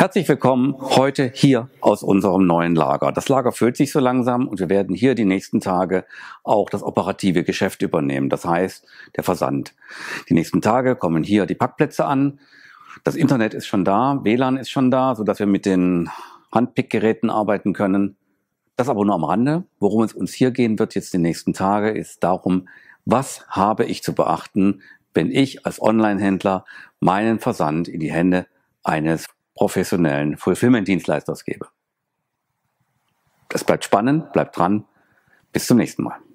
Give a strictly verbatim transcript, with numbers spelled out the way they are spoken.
Herzlich willkommen heute hier aus unserem neuen Lager. Das Lager füllt sich so langsam und wir werden hier die nächsten Tage auch das operative Geschäft übernehmen. Das heißt, der Versand. Die nächsten Tage kommen hier die Packplätze an. Das Internet ist schon da, W L A N ist schon da, sodass wir mit den Handpickgeräten arbeiten können. Das aber nur am Rande. Worum es uns hier gehen wird jetzt die nächsten Tage, ist darum, was habe ich zu beachten, wenn ich als Online-Händler meinen Versand in die Hände eines professionellen Fulfillment-Dienstleisters gebe. Es bleibt spannend, bleibt dran. Bis zum nächsten Mal.